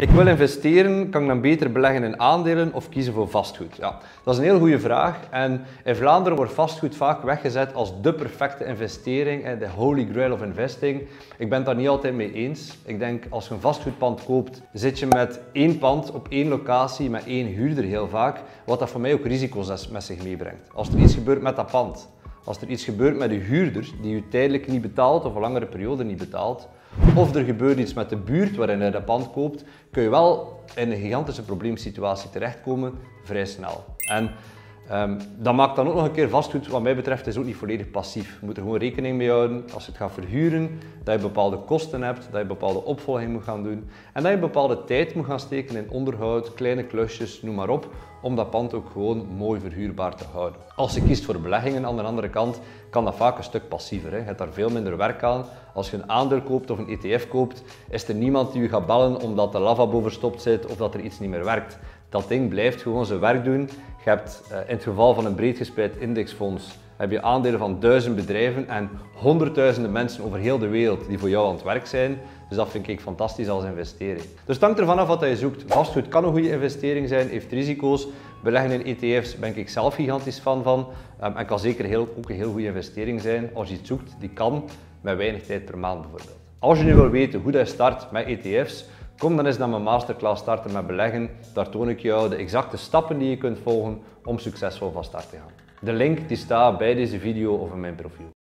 Ik wil investeren, kan ik dan beter beleggen in aandelen of kiezen voor vastgoed? Ja, dat is een heel goede vraag en in Vlaanderen wordt vastgoed vaak weggezet als de perfecte investering, de holy grail of investing. Ik ben het daar niet altijd mee eens. Ik denk als je een vastgoedpand koopt, zit je met één pand op één locatie met één huurder heel vaak, wat dat voor mij ook risico's met zich meebrengt. Als er iets gebeurt met dat pand, als er iets gebeurt met de huurder die je tijdelijk niet betaalt of een langere periode niet betaalt, of er gebeurt iets met de buurt waarin je dat pand koopt, kun je wel in een gigantische probleemsituatie terechtkomen, vrij snel. En dat maakt dan ook nog een keer vastgoed, wat mij betreft, is ook niet volledig passief. Je moet er gewoon rekening mee houden, als je het gaat verhuren, dat je bepaalde kosten hebt, dat je bepaalde opvolging moet gaan doen en dat je bepaalde tijd moet gaan steken in onderhoud, kleine klusjes, noem maar op, om dat pand ook gewoon mooi verhuurbaar te houden. Als je kiest voor beleggingen aan de andere kant, kan dat vaak een stuk passiever. Je hebt daar veel minder werk aan. Als je een aandeel koopt of een ETF koopt, is er niemand die je gaat bellen omdat de lavabo verstopt zit of dat er iets niet meer werkt. Dat ding blijft gewoon zijn werk doen. Je hebt in het geval van een breed gespreid indexfonds heb je aandelen van 1000 bedrijven en honderdduizenden mensen over heel de wereld die voor jou aan het werk zijn. Dus dat vind ik fantastisch als investering. Dus het hangt ervan af wat je zoekt. Vastgoed kan een goede investering zijn, heeft risico's. Beleggen in ETF's ben ik zelf gigantisch fan van. En kan zeker ook een heel goede investering zijn als je iets zoekt die kan met weinig tijd per maand bijvoorbeeld. Als je nu wil weten hoe je start met ETF's, kom dan eens naar mijn masterclass Starten met Beleggen. Daar toon ik jou de exacte stappen die je kunt volgen om succesvol van start te gaan. De link die staat bij deze video of in mijn profiel.